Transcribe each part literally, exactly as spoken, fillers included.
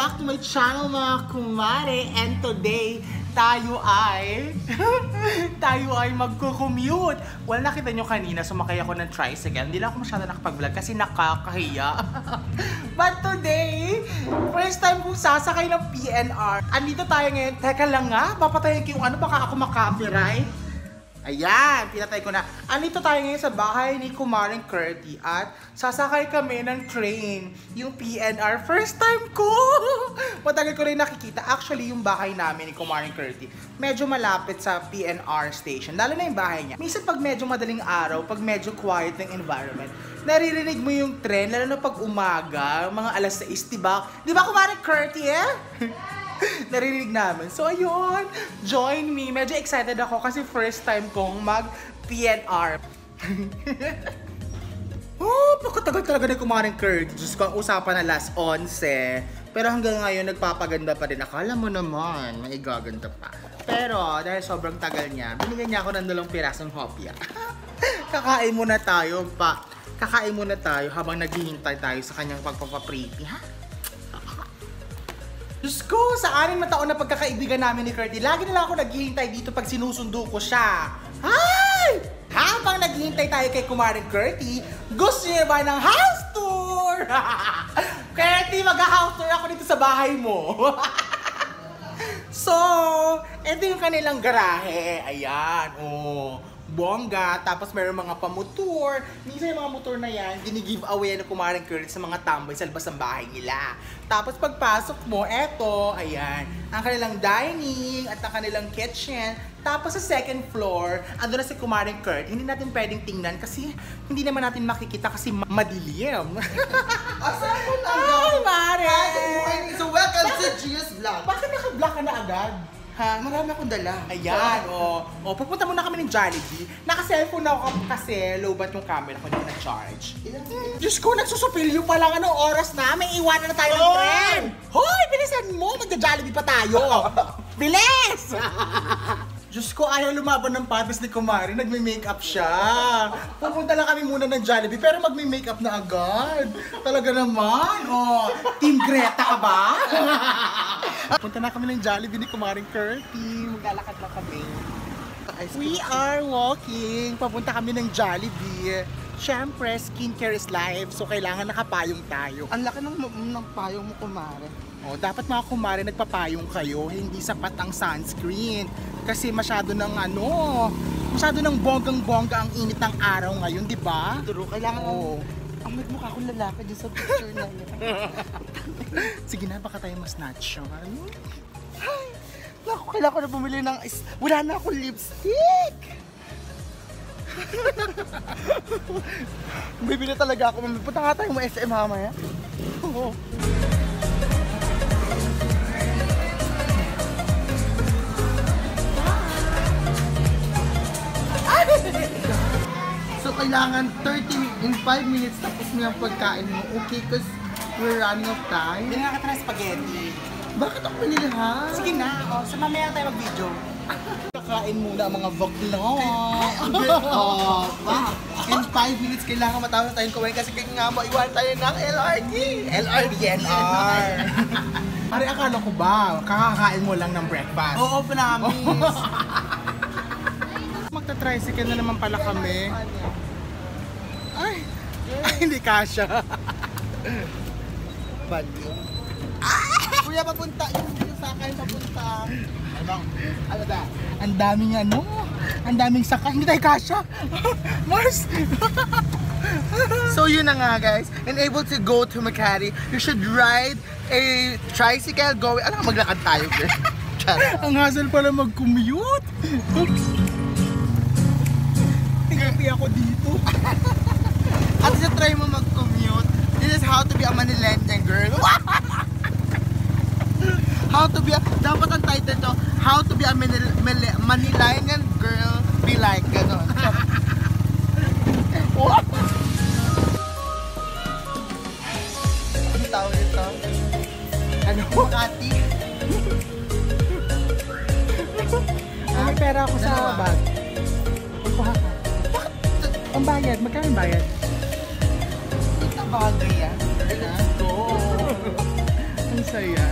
back to my channel mga kumare. And today, tayo ay tayo ay magko-commute. Well, nakita nyo kanina, sumakay ako ng tricycle. Hindi lang ako masyado nakapag-vlog kasi nakakahiya. But today, first time kong sasakay ng P N R. Andito tayo ngayon. Teka lang nga, papatayin ko yung ano, baka ako makopyright. Ayan, pinatay ko na. Andito tayo ngayon sa bahay ni Kumaring Curty at sasakay kami ng train, yung P N R. First time ko! Matagal ko rin nakikita. Actually, yung bahay namin ni Kumaring Curty, medyo malapit sa P N R station. Lalo na yung bahay niya. Minsan pag medyo madaling araw, pag medyo quiet ng environment, naririnig mo yung tren, lalo na pag umaga, mga alas sais, diba? Diba Kumaring Curty eh? Narinig namin. So ayun, join me. Medyo excited ako kasi first time kong mag-P N R. Oh, pagkatagal talaga na Kumaring Curty. Diyos ko, ang usapan na last onse. Pero hanggang ngayon, nagpapaganda pa rin. Akala mo naman, maigaganda pa. Pero dahil sobrang tagal niya, binigyan niya ako ng dalawang pirasong hopya. Kakain muna tayo pa. Kakain muna tayo habang naghihintay tayo sa kanyang pagpapapriti, ha? Diyos ko, sa anim na taon na pagkakaibigan namin ni Curty, lagi na lang ako naghihintay dito pag sinusundo ko siya. Hi! Habang naghihintay tayo kay Kumaring Curty, gusto niya ba ng house tour? Curty, mag-house tour ako dito sa bahay mo. So, ito yung kanilang garahe. Ayan, oh. Bongga, tapos meron mga pamotor. Minsan yung mga motor na yan, gini-give away na Kumaring Curty sa mga tambay sa labas ng bahay nila. Tapos pagpasok mo, eto, ayan, ang kanilang dining at ang kanilang kitchen. Tapos sa second floor, ando na si Kumaring Curty. Hindi natin pwedeng tingnan kasi hindi naman natin makikita kasi madilim. Asan mo na? Ay, Mare! So welcome to Gia's Vlog. Bakit naka-block ka na agad? Ha? Marami akong dala. Ayan, o. Oh. Oh, pupunta muna kami ng Jollibee. Naka-cellphone na ako kasi low-bat yung camera ko, hindi na-charge. Diyos ko, nagsusupilyo pa lang. Anong oras na? May iwanan na tayo ng tren. Hoy, bilisan mo. Magja-Jollibee pa tayo. Bilis! Diyos ko, ayaw lumaban ng patas ni Kumari. Nagme-makeup siya. Pupunta lang kami muna ng Jollibee, pero magme-makeup na agad. Talaga naman. Oh, Team Greta ka ba? Punta na kami ng Jollibee ni Kumaring Curty. Maglalakad lang kami. We are walking. Papunta kami ng Jollibee. Siyempre, skincare is life. So, kailangan nakapayong tayo. Ang laki ng, ng payong mo, Kumare. Oh, dapat mga kumare, nagpapayong kayo. Hindi sapat ang sunscreen. Kasi masyado ng ano, masyado ng bonggang-bongga ang init ng araw ngayon, di ba? True, kailangan oh. Ang magmukha akong lalaki dyan sa picture na yun. Sige na, baka tayo mas snatch. Ay, naku, kailangan ko na bumili ng is... Wala na akong lipstick! Bibili talaga ako. Punta nga tayo mo S M mamaya. Oo. So kailangan thirty in five minutes tapos mo yung pagkain mo. Okay, cause we're running of time. Hindi nga ka na spaghetti. Bakit ako pinili ha? Sige na, oh, sa mamaya tayo mag-video. Kakain muna ang mga vlog. Oh, wow. In five minutes kailangan matapos tayong kumain kasi kaya nga mo iwan tayo ng L R D. L R D N R. Pare, akala ko ba, kakakain mo lang ng breakfast? Oo, promise. Magta-tricycle na naman pala kami. Ay, ay hindi kasha. Bali. Kuya, papunta. Yung sakay papunta. Ano? Ano ba? Ang daming ano, ang daming sakay. Hindi tayo kasha. Mars! So yun na nga guys, and able to go to Makati, you should ride a tricycle going, alam ka maglakad tayo girl. Ang hassle pala mag-commute. Oops. Tingapi ako dito. At least try mo mag-commute. This is how to be a Manilendian girl. How to be a, dapat ang title to, how to be a Manil, Manil, Manilendian girl, be like, gano'n. What? Ano tawag ito? Ano? Makati? May pera ako sa bag. Kuha ka. Ang bayad, magkano ang bayad? Ito bagay yan. Let's go. Ang saya.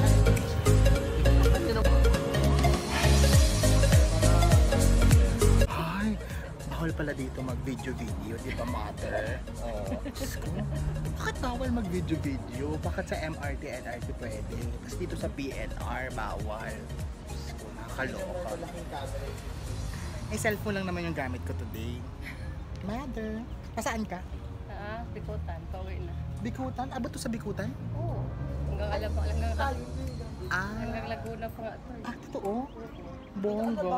Ay, bawal pala dito mag-video-video, di ba, mother? Oh, Diyos ko. Bakit bawal mag-video-video? Bakit sa M R T, L R T pwede? Tapos dito sa P N R, bawal. Diyos ko, nakakaloka. Eh, cellphone lang naman yung gamit ko today. Mother, nasaan ka? Ah, Bikutan. Pauwi na. Bikutan? Abot to sa Bikutan? Oo. Hanggang alam pa. Hanggang, Ah, hanggang Laguna pa nga ito. ah totoo? Bongga.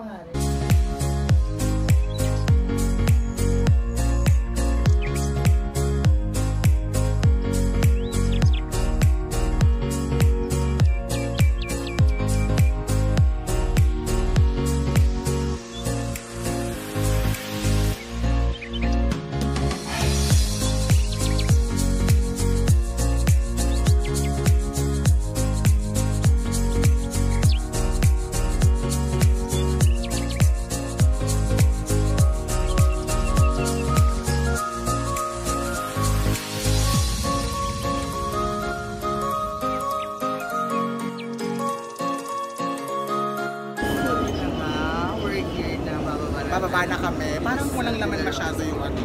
Bababa na kami. Parang walang laman masyado yung ano.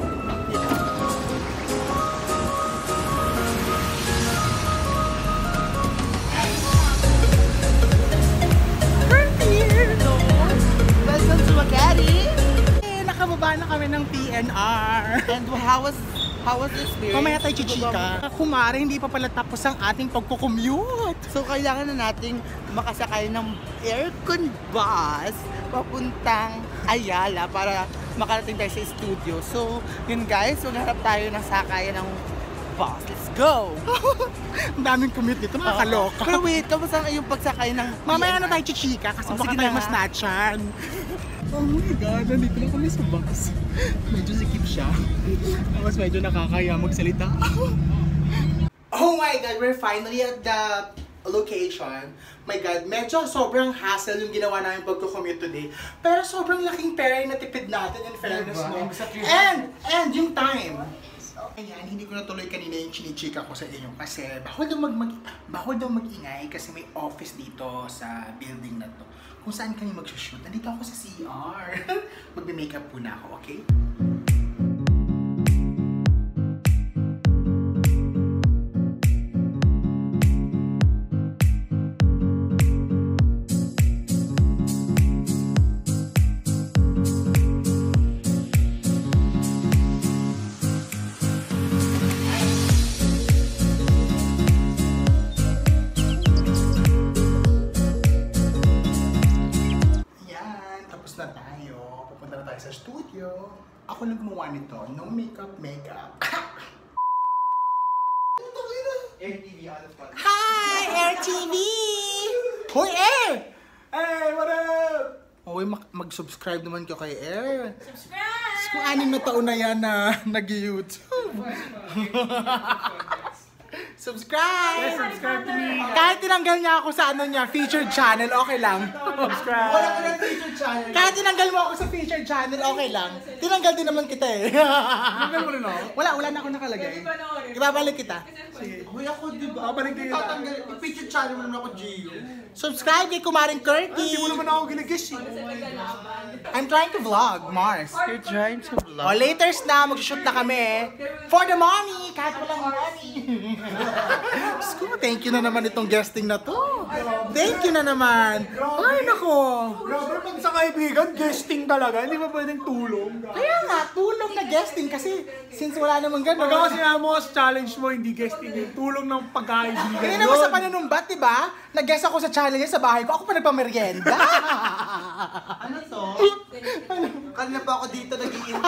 We're here! Welcome to Makati! Eh, nakababa na kami ng P N R. And how was how was the experience? Mamaya tayo chichika. Kumare, hindi pa pala tapos ang ating pagkukommute. So kailangan na nating makasakay ng aircon bus papuntang Ayala para makarating tayo sa studio. So yun guys, maghanap tayo ng sakay ng bus. Let's go! Ang daming commute dito, nakakaloka. Pero wait, kamusta yung pagsakay ng Mamaya na tayo chichika kasi Oh, baka sige tayo na mas nga. natchan. Oh my God, nandito na kami sa bus. Medyo sikip siya. Tapos medyo nakakaya magsalita. Oh my God, we're finally at the location. My God, medyo sobrang hassle yung ginawa namin pagko-commute today. Pero sobrang laking pera yung natipid natin in fairness, Diba? no? Sa three And, and yung time. Ayan, hindi ko natuloy kanina yung chinichika ko sa inyo kasi bawal daw mag, mag bawal daw mag-ingay kasi may office dito sa building na to. Kung saan kami mag-shoot. Nandito ako sa C R. Magbe-makeup po na ako, okay? Na tayo. Pupunta na tayo sa studio. Ako lang gumawa nito. No makeup, makeup. Air T V, out of fun. Hi! Air T V! Hoy, Air! Hey, what up? Hoy, mag-subscribe naman kayo kay Air. Subscribe! Kung anim na taon na yan na nag-YouTube. Subscribe! Yes, subscribe to me! Kahit tinanggal niya ako sa ano niya, featured channel, okay lang. Subscribe! Wala ka ng featured channel. Kahit tinanggal mo ako sa featured channel, okay lang. Tinanggal din naman kita eh. Tinanggal mo rin ako? Wala, wala na ako nakalagay. Ibabalik kita. Sige. Hoy ako, di ba? Balik din kita. I-picture channel mo naman ako, Gio. Subscribe kay Kumaring Kirky. Hindi mo naman ako ginagis eh. I'm trying to vlog, Mars. You're trying to vlog? O, laters na, mag-shoot na kami. For the money! Kahit walang money. Diyos ko, thank you na naman itong guesting na to. Thank you na naman. Ay, nako. Grabe, pag sa kaibigan, guesting talaga. Hindi ba pwedeng tulong? Kaya nga, tulong na guesting kasi since wala namang gano'n. Pagka kasi nga mo, challenge mo, hindi guesting yung tulong ng pagkaibigan. Kaya naman sa panunumbat, diba? Nag-guest ako sa challenge sa bahay ko. Ako pa nagpamerienda. Ano to? Kanina pa ako dito nag-iintay.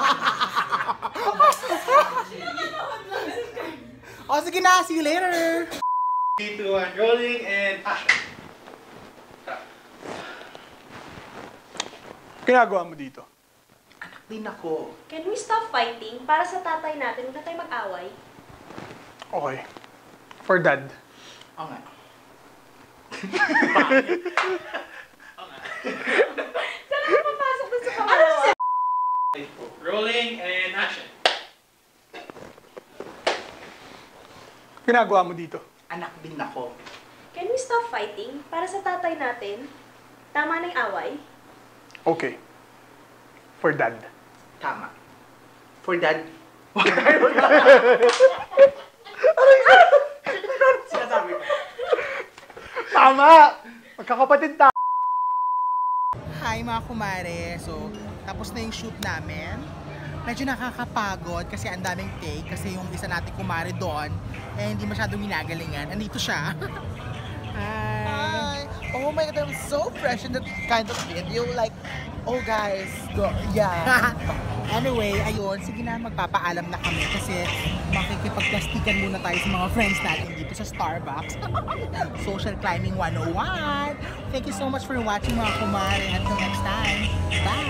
O sige na, see you later. three, two, one, rolling and action. Ginagawa mo dito? Anak din ako. Can we stop fighting? Para sa tatay natin, huwag na tayo mag-away. Okay. For dad. Oo nga. Saan ka papasok dun sa pangalawa? Rolling and action. Ginagawa mo dito? anak din ako. Can we stop fighting? Para sa tatay natin, tama na yung away? Okay. For dad. Tama. For dad. Sinasabi ko. Tama! Magkakapatid tayo. Hi mga kumare! So, tapos na yung shoot namin. Medyo nakakapagod kasi ang daming take kasi yung isa natin kumare doon eh hindi masyadong ginagalingan. Andito siya. Hi! Oh my God, I'm so fresh in that kind of video. Like, oh guys, go, yeah. Anyway, ayun, sige na, magpapaalam na kami kasi makikipagplastikan muna tayo sa mga friends natin dito sa Starbucks. Social Climbing one oh one. Thank you so much for watching mga kumare. Until next time, bye!